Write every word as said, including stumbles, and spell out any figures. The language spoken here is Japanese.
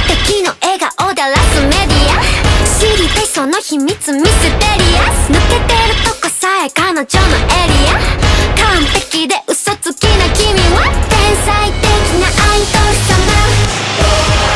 敵の笑顔でラスメディア。知りたいその秘密ミステリアス。抜けてるとこさえ彼女のエリア。完璧で嘘つきな君